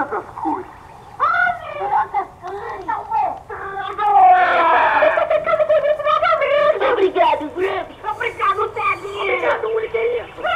tantas cores. Obrigado, Gramps. Obrigado, Ted. Obrigado, Willy, que é isso?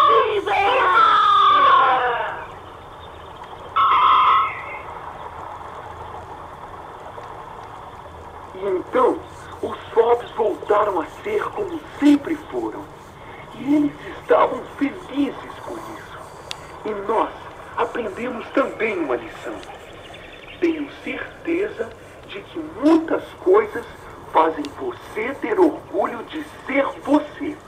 E então, os Fobs voltaram a ser como sempre foram. E eles estavam felizes por isso. E nós aprendemos também uma lição. Tenho certeza de que muitas coisas fazem você ter orgulho de ser você.